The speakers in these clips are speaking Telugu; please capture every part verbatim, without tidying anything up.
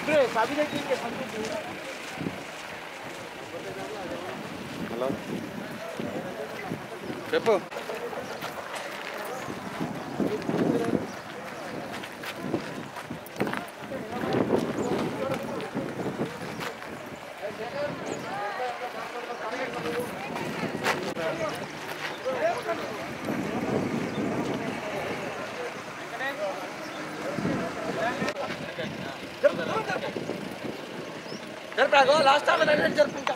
హలో చెప్పు. జరుపు లాస్ట్ టైం జరుపుకుంటా.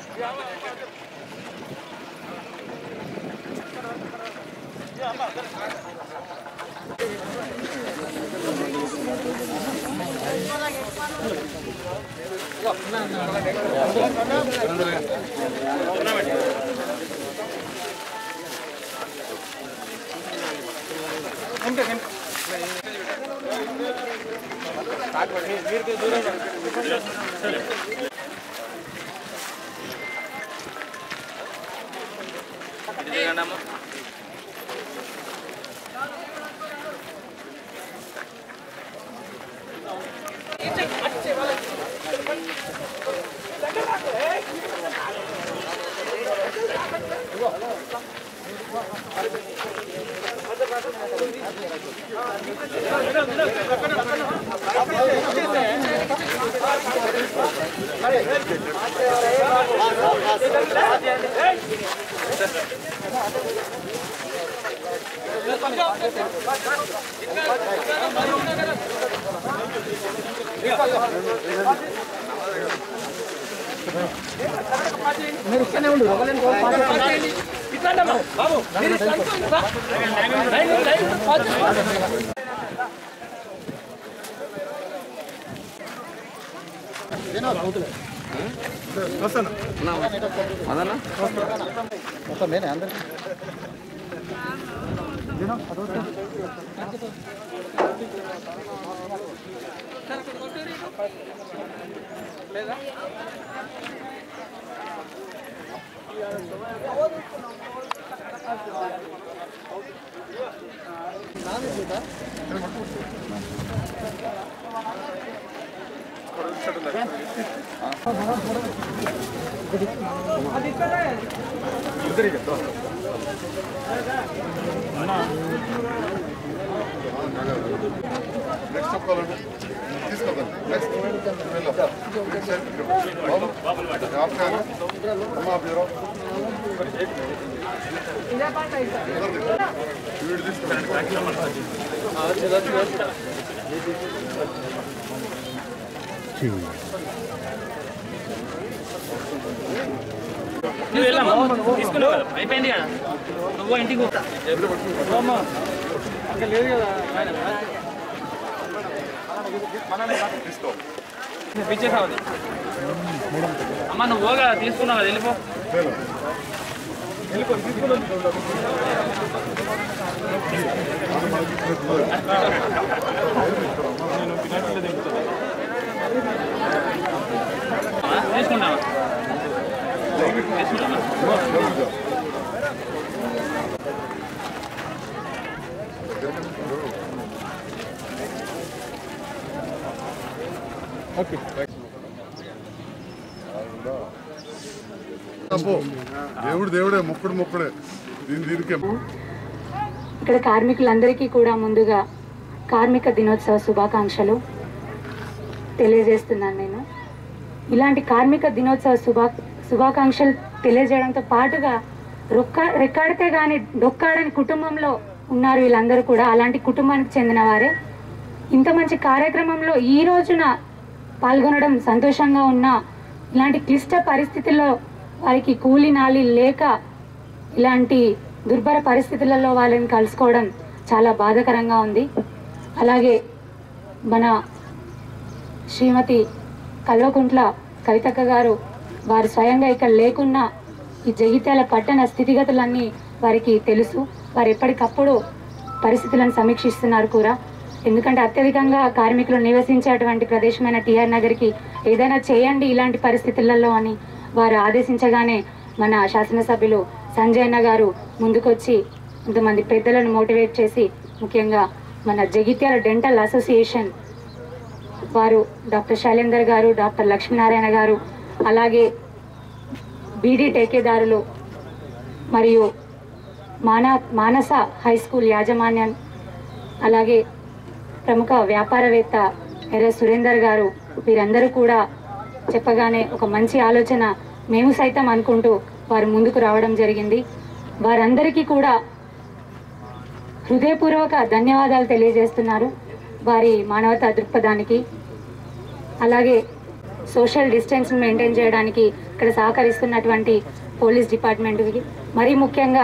మీరు ఇక్కడనే ఉండు. బాబు అదన్నా మొత్తం నేనే అందరికి లేదా నెక్స్ట్ చెప్పాలండి తీసుకోకండి నెక్స్ట్ అమ్మా బ్యూరో వీడు తీసుకోండి. నువ్వు వెళ్ళమ్మా తీసుకున్నావు కదా అయిపోయింది కదా నువ్వు ఇంటికి పోతా అక్కడ లేదు కదా తీసుకో పిచ్చేసావు అమ్మ నువ్వు పోగా తీసుకున్నావు కదా వెళ్ళిపో తీసుకున్నావా ఓకే దేవుడు దేవుడే మొక్కుడు మొక్కుడే దీని దీనికే. ఇక్కడ కార్మికులందరికీ కూడా ముందుగా కార్మిక దినోత్సవ శుభాకాంక్షలు తెలియజేస్తున్నాను. నేను ఇలాంటి కార్మిక దినోత్సవ శుభా శుభాకాంక్షలు తెలియజేయడంతో పాటుగా రొక్క రెక్కాడితే కానీ డొక్కాడని కుటుంబంలో ఉన్నారు వీళ్ళందరూ కూడా. అలాంటి కుటుంబానికి చెందిన వారే. ఇంత మంచి కార్యక్రమంలో ఈ రోజున పాల్గొనడం సంతోషంగా ఉన్నా ఇలాంటి క్లిష్ట పరిస్థితుల్లో వారికి కూలి నాలి లేక ఇలాంటి దుర్భర పరిస్థితులలో వాళ్ళని కలుసుకోవడం చాలా బాధాకరంగా ఉంది. అలాగే మన శ్రీమతి కల్వకుంట్ల కవితక్క గారు వారు స్వయంగా ఇక్కడ లేకున్నా ఈ జగిత్యాల పట్టణ స్థితిగతులన్నీ వారికి తెలుసు. వారు ఎప్పటికప్పుడు పరిస్థితులను సమీక్షిస్తున్నారు కూడా. ఎందుకంటే అత్యధికంగా కార్మికులు నివసించేటువంటి ప్రదేశమైన టీఆర్ నగర్కి ఏదైనా చేయండి ఇలాంటి పరిస్థితులలో అని వారు ఆదేశించగానే మన శాసనసభ్యులు సంజయ్ అన్న గారు ముందుకొచ్చి కొంతమంది పెద్దలను మోటివేట్ చేసి ముఖ్యంగా మన జగిత్యాల డెంటల్ అసోసియేషన్ వారు డాక్టర్ శైలేందర్ గారు, డాక్టర్ లక్ష్మీనారాయణ గారు, అలాగే బీడీ టేకేదారులు మరియు మాన మానస హై స్కూల్ యాజమాన్యం, అలాగే ప్రముఖ వ్యాపారవేత్త ఎర్ర సురేందర్ గారు, వీరందరూ కూడా చెప్పగానే ఒక మంచి ఆలోచన మేము సైతం అనుకుంటూ వారు ముందుకు రావడం జరిగింది. వారందరికీ కూడా హృదయపూర్వక ధన్యవాదాలు తెలియజేస్తున్నారు వారి మానవతా దృక్పథానికి. అలాగే సోషల్ డిస్టెన్స్ మెయింటైన్ చేయడానికి ఇక్కడ సహకరిస్తున్నటువంటి పోలీస్ డిపార్ట్మెంట్కి, మరీ ముఖ్యంగా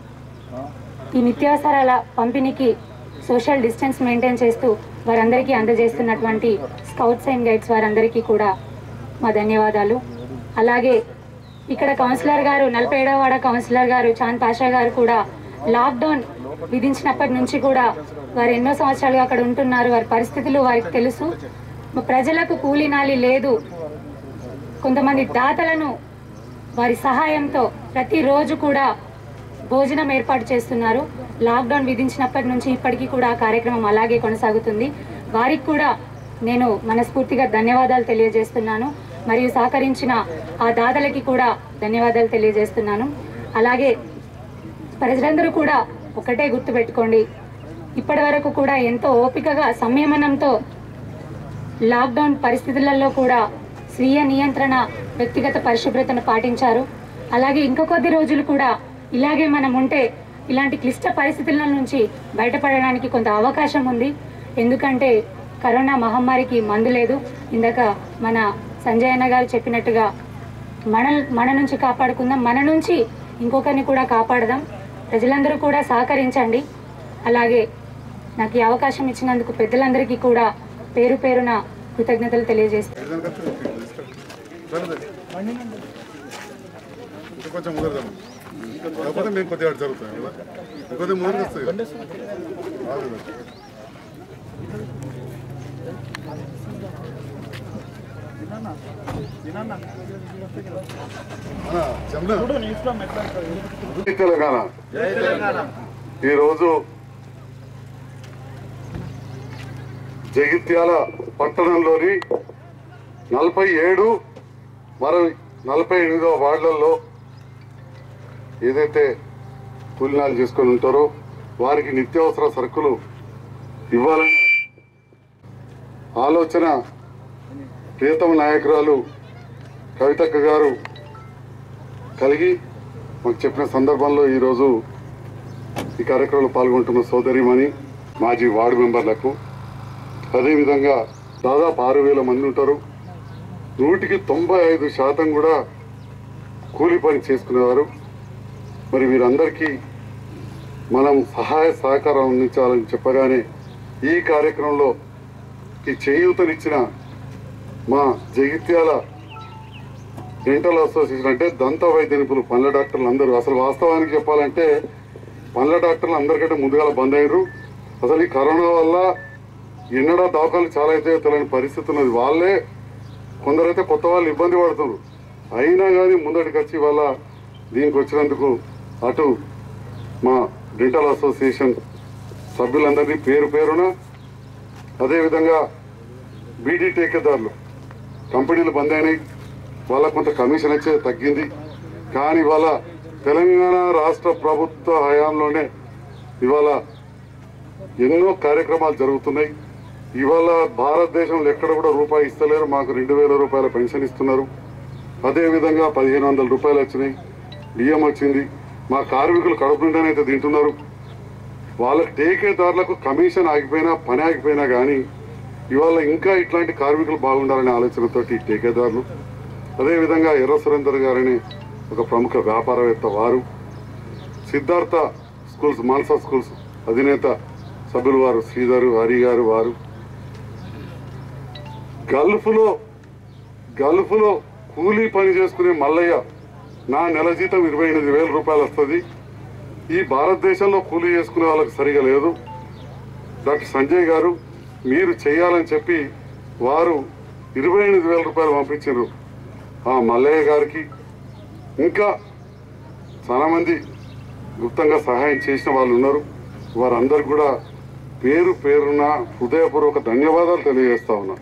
ఈ నిత్యావసరాల పంపిణీకి సోషల్ డిస్టెన్స్ మెయింటైన్ చేస్తూ వారందరికీ అందజేస్తున్నటువంటి స్కౌట్స్ అండ్ గైడ్స్ వారందరికీ కూడా మా ధన్యవాదాలు. అలాగే ఇక్కడ కౌన్సిలర్ గారు, నలభై ఏడవ వాడ కౌన్సిలర్ గారు చాంద్ పాషా గారు కూడా లాక్డౌన్ విధించినప్పటి నుంచి కూడా వారు ఎన్నో సంవత్సరాలుగా అక్కడ ఉంటున్నారు. వారి పరిస్థితులు వారికి తెలుసు. ప్రజలకు కూలీనాలి లేదు. కొంతమంది దాతలను వారి సహాయంతో ప్రతిరోజు కూడా భోజనం ఏర్పాటు చేస్తున్నారు. లాక్డౌన్ విధించినప్పటి నుంచి ఇప్పటికీ కూడా ఆ కార్యక్రమం అలాగే కొనసాగుతుంది. వారికి కూడా నేను మనస్ఫూర్తిగా ధన్యవాదాలు తెలియజేస్తున్నాను. మరియు సహకరించిన ఆ దాతలకి కూడా ధన్యవాదాలు తెలియజేస్తున్నాను. అలాగే ప్రజలందరూ కూడా ఒకటే గుర్తుపెట్టుకోండి, ఇప్పటి వరకు కూడా ఎంతో ఓపికగా సంయమనంతో లాక్డౌన్ పరిస్థితులలో కూడా స్వీయ నియంత్రణ, వ్యక్తిగత పరిశుభ్రతను పాటించారు. అలాగే ఇంకో కొద్ది రోజులు కూడా ఇలాగే మనం ఉంటే ఇలాంటి క్లిష్ట పరిస్థితుల నుంచి బయటపడడానికి కొంత అవకాశం ఉంది. ఎందుకంటే కరోనా మహమ్మారికి మందు లేదు. ఇందాక మన సంజయ్ అన్న గారు చెప్పినట్టుగా మన మన నుంచి కాపాడుకుందాం, మన నుంచి ఇంకొకరిని కూడా కాపాడదాం. ప్రజలందరూ కూడా సహకరించండి. అలాగే నాకు ఈ అవకాశం ఇచ్చినందుకు పెద్దలందరికీ కూడా పేరు పేరున కృతజ్ఞతలు తెలియజేస్తాను. కొంచెం ముదరదాం, లేకపోతే మేము కొద్దిగా జరుగుతాం, ఇంకొద్ది ముందుకు వస్తాయి. తెలంగాణ ఈరోజు జగిత్యాల పట్టణంలోని నలభై ఏడు మరో నలభై ఎనిమిదవ వార్డులలో ఏదైతే కూలినాలు చేసుకొని ఉంటారో వారికి నిత్యావసర సరుకులు ఇవ్వాలని ఆలోచన ప్రియతమ నాయకురాలు కవితక్క గారు కలిగి మాకు చెప్పిన సందర్భంలో ఈరోజు ఈ కార్యక్రమంలో పాల్గొంటున్న సోదరిమణి మాజీ వార్డు మెంబర్లకు, అదేవిధంగా దాదాపు ఆరు వేల మంది ఉంటారు. నూటికి తొంభై ఐదు శాతం కూడా కూలి పని చేసుకునేవారు. మరి వీరందరికీ మనం సహాయ సహకారం అందించాలని చెప్పగానే ఈ కార్యక్రమంలో ఈ చేయూతనిచ్చిన మా జగిత్యాల డెంటల్ అసోసియేషన్, అంటే దంత వైద్య నిపుణులు పండ్ల డాక్టర్లు అందరూ, అసలు వాస్తవానికి చెప్పాలంటే పండ్ల డాక్టర్లు అందరికంటే ముందుగా బంద్ అయ్యారు. అసలు ఈ కరోనా వల్ల ఎన్నడో దవాఖాలు చాలా అయితే తెలియని పరిస్థితి ఉన్నది. వాళ్ళే కొందరైతే కొత్త వాళ్ళు ఇబ్బంది పడుతున్నారు. అయినా కానీ ముందటికి వచ్చి వాళ్ళ దీనికి వచ్చినందుకు అటు మా డెంటల్ అసోసియేషన్ సభ్యులందరినీ పేరు పేరున, అదేవిధంగా బీడీ టేకేదారులు కంపెనీలు బంద్ అయినాయి, వాళ్ళకు కొంత కమిషన్ వచ్చే తగ్గింది. కానీ ఇవాళ తెలంగాణ రాష్ట్ర ప్రభుత్వ హయాంలోనే ఇవాళ ఎన్నో కార్యక్రమాలు జరుగుతున్నాయి. ఇవాళ భారతదేశంలో ఎక్కడ కూడా రూపాయి ఇస్తలేరు. మాకు రెండు వేల రూపాయల పెన్షన్ ఇస్తున్నారు. అదేవిధంగా పదిహేను వందల రూపాయలు వచ్చినాయి, బియ్యం వచ్చింది. మా కార్మికులు కడుపు నిండానైతే తింటున్నారు. వాళ్ళకి టేకేదారులకు కమిషన్ ఆగిపోయినా పని ఆగిపోయినా కానీ ఇవాళ ఇంకా ఇట్లాంటి కార్మికులు బాగుండాలనే ఆలోచనతోటి టేకేదారులు, అదేవిధంగా ఎర్ర సురేందర్ గారని ఒక ప్రముఖ వ్యాపారవేత్త వారు, సిద్ధార్థ స్కూల్స్ మానస స్కూల్స్ అధినేత సభ్యులు వారు శ్రీధరు హరి గారు, వారు గల్ఫ్లో గల్ఫ్లో కూలీ పని చేసుకునే మల్లయ్య, నా నెల జీతం ఇరవై ఎనిమిది వేల రూపాయలు వస్తుంది. ఈ భారతదేశంలో కూలీ చేసుకునే వాళ్ళకి సరిగా లేదు. డాక్టర్ సంజయ్ గారు మీరు చేయాలని చెప్పి వారు ఇరవై ఎనిమిది వేల రూపాయలు పంపించారు ఆ మల్లయ్య గారికి. ఇంకా చాలామంది గుప్తంగా సహాయం చేసిన వాళ్ళు ఉన్నారు. వారందరూ కూడా పేరు పేరున హృదయపూర్వక ధన్యవాదాలు తెలియజేస్తా ఉన్నా.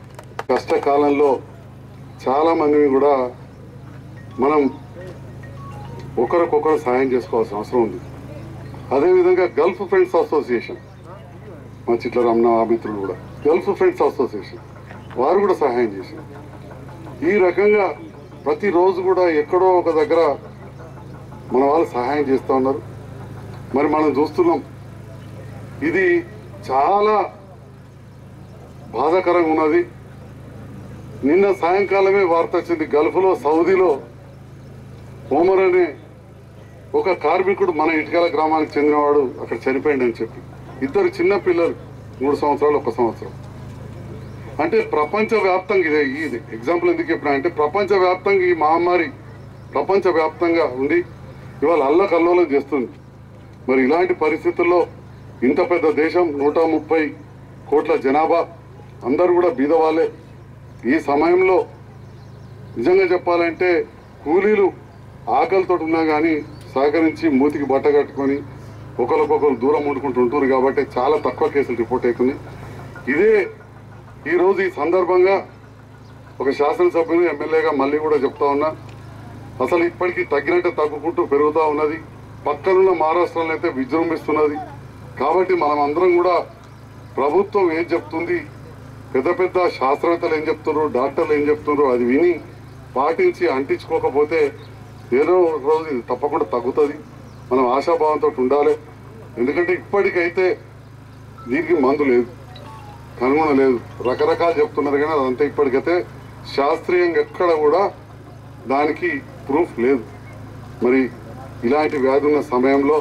కష్టకాలంలో చాలా మందిని కూడా మనం ఒకరికొకరు సాయం చేసుకోవాల్సిన అవసరం ఉంది. అదేవిధంగా గల్ఫ్ ఫ్రెండ్స్ అసోసియేషన్, మా చిట్ల రమణ మిత్రులు కూడా గల్ఫ్ ఫ్రెండ్స్ అసోసియేషన్ వారు కూడా సహాయం చేశారు. ఈ రకంగా ప్రతిరోజు కూడా ఎక్కడో ఒక దగ్గర మన వాళ్ళు సహాయం చేస్తూ ఉన్నారు. మరి మనం చూస్తున్నాం, ఇది చాలా బాధాకరంగా ఉన్నది. నిన్న సాయంకాలమే వార్త వచ్చింది, గల్ఫ్లో సౌదీలో ఓమర్ అనే ఒక కార్మికుడు మన ఇటుకల గ్రామానికి చెందినవాడు అక్కడ చనిపోయింది అని చెప్పి, ఇద్దరు చిన్న పిల్లలు, మూడు సంవత్సరాలు ఒక సంవత్సరం. అంటే ప్రపంచవ్యాప్తంగా ఇదే ఇది ఎగ్జాంపుల్ ఎందుకు చెప్పినా అంటే ప్రపంచవ్యాప్తంగా ఈ మహమ్మారి ప్రపంచవ్యాప్తంగా ఉండి ఇవాళ అల్లకల్లోలం చేస్తుంది. మరి ఇలాంటి పరిస్థితుల్లో ఇంత పెద్ద దేశం, నూట ముప్పై కోట్ల జనాభా, అందరూ కూడా బీదవాళ్ళే. ఈ సమయంలో నిజంగా చెప్పాలంటే కూలీలు ఆకలితో ఉన్నా కానీ సహకరించి మూతికి బట్ట కట్టుకొని ఒకరికొకరు దూరం ఉండుకుంటూ ఉంటారు కాబట్టి చాలా తక్కువ కేసులు రిపోర్ట్ అవుతుంది. ఇదే ఈరోజు ఈ సందర్భంగా ఒక శాసనసభ్యులు ఎమ్మెల్యేగా మళ్ళీ కూడా చెప్తా ఉన్నా, అసలు ఇప్పటికీ తగ్గినట్టు తగ్గుకుంటూ పెరుగుతూ ఉన్నది. పక్కనున్న మహారాష్ట్రలో అయితే విజృంభిస్తున్నది. కాబట్టి మనం అందరం కూడా ప్రభుత్వం ఏం చెప్తుంది, పెద్ద పెద్ద శాస్త్రవేత్తలు ఏం చెప్తున్నారు, డాక్టర్లు ఏం చెప్తున్నారు, అది విని పాటించి అంటించుకోకపోతే ఏదో ఒక రోజు ఇది తప్పకుండా తగ్గుతుంది. మనం ఆశాభావంతో ఉండాలి. ఎందుకంటే ఇప్పటికైతే దీనికి మందు లేదు, కనుగొన లేదు, రకరకాలు చెప్తున్నారు కానీ అదంతా ఇప్పటికైతే శాస్త్రీయంగా ఎక్కడ కూడా దానికి ప్రూఫ్ లేదు. మరి ఇలాంటి వ్యాధి ఉన్న సమయంలో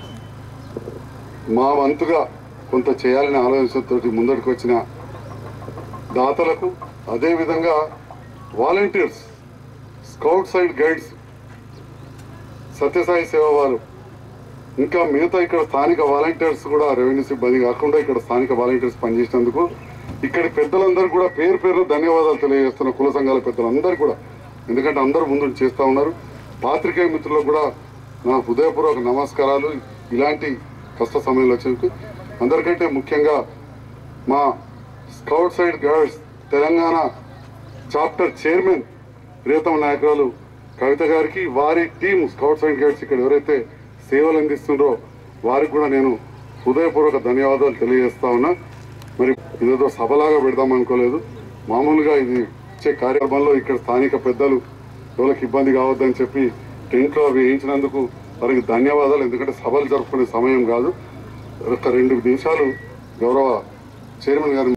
మా వంతుగా కొంత చేయాలనే ఆలోచనతో ముందడికి వచ్చిన దాతలకు, అదేవిధంగా volunteers, scout side guides, Sathya Sai సేవ వారు, ఇంకా మిగతా ఇక్కడ స్థానిక వాలంటీర్స్ కూడా రెవెన్యూ సిబ్బంది కాకుండా ఇక్కడ స్థానిక వాలంటీర్స్ పనిచేసినందుకు ఇక్కడి పెద్దలందరూ కూడా పేరు పేరు ధన్యవాదాలు తెలియజేస్తున్న కుల సంఘాల పెద్దలందరూ కూడా. ఎందుకంటే అందరూ ముందు చేస్తూ ఉన్నారు. పాత్రికేయ మిత్రులకు కూడా నా హృదయపూర్వక నమస్కారాలు. ఇలాంటి కష్ట సమయంలో వచ్చేందుకు అందరికంటే ముఖ్యంగా మా scouts side guides Telangana chapter chairman ప్రియతమ నాయకురాలు కవిత గారికి, వారి టీం స్కౌట్ సైడ్ గైడ్స్ ఇక్కడ ఎవరైతే సేవలు అందిస్తుండ్రో వారికి కూడా నేను హృదయపూర్వక ధన్యవాదాలు తెలియజేస్తా ఉన్నా. మరి ఇదేదో సభలాగా పెడదాం అనుకోలేదు, మామూలుగా ఇది ఇచ్చే కార్యక్రమంలో ఇక్కడ స్థానిక పెద్దలు ఎవరికి ఇబ్బంది కావద్దని చెప్పి టెంట్లో అవి వేయించినందుకు వారికి ధన్యవాదాలు. ఎందుకంటే సభలు జరుపుకునే సమయం కాదు. ఒక రెండు నిమిషాలు గౌరవ చైర్మన్ గారు